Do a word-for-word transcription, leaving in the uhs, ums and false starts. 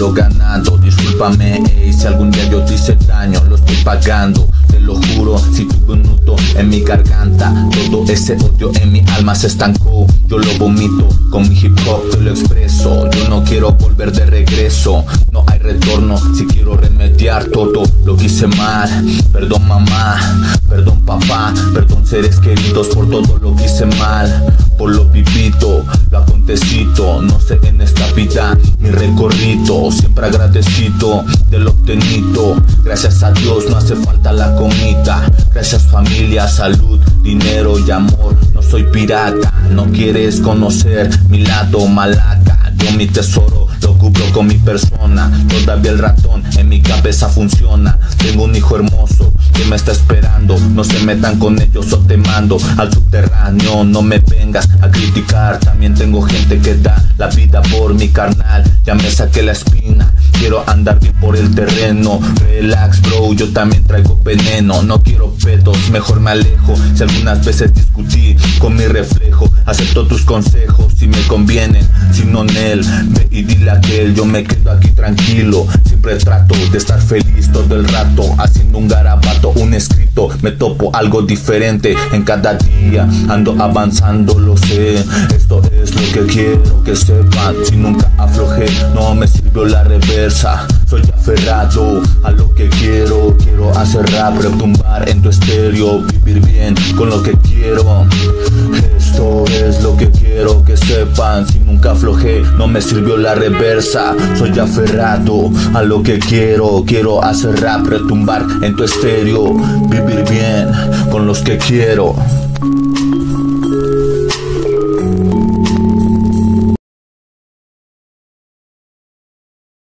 lo ganado. Discúlpame, ey, si algún día yo te hice daño, lo estoy pagando. Te lo juro, si tuve un nudo en mi garganta, todo ese odio en mi alma se estancó. Yo lo vomito, con mi hip hop te lo expreso. Yo no quiero volver de regreso, no hay retorno. Si quiero remediar todo lo que hice mal. Perdón mamá, perdón papá, perdón seres queridos por todo lo que hice mal. Por lo vivido, lo acontecido, no sé en esta vida mi recorrido. Siempre agradecido de lo obtenido. Gracias a Dios no hace falta la comida. Gracias familia, salud, dinero y amor. No soy pirata, no quieres conocer mi lado malaca. Yo mi tesoro lo cubro con mi persona. Todavía el ratón en mi cabeza funciona. Tengo un hijo hermoso que me está esperando. No se metan con ellos o te mando al subterráneo. No me vengas a criticar. También tengo gente que da la vida por mi carnal. Ya me saqué la espina, quiero andar bien por el terreno. Relax bro, yo también traigo veneno. No quiero pedos, mejor me alejo. Si algunas veces discutí con mi reflejo, acepto tus consejos si me convienen. Si no, Nel, ve y dile a aquel. Yo me quedo aquí tranquilo. Siempre trato de estar feliz todo el rato, haciendo un garabato, un escrito. Me topo algo diferente en cada día. Ando avanzando, lo sé. Esto es lo que quiero que sepan. Si nunca aflojé, no me sirvió la reversa. Soy aferrado a lo que quiero. Quiero hacer rap, retumbar en tu estéreo. Vivir bien con lo que quiero. Esto es lo que quiero que sepan. Si nunca aflojé, no me sirvió la reversa. Soy aferrado a lo que quiero. Quiero hacer rap, retumbar en tu estéreo. Vivir bien con los que quiero.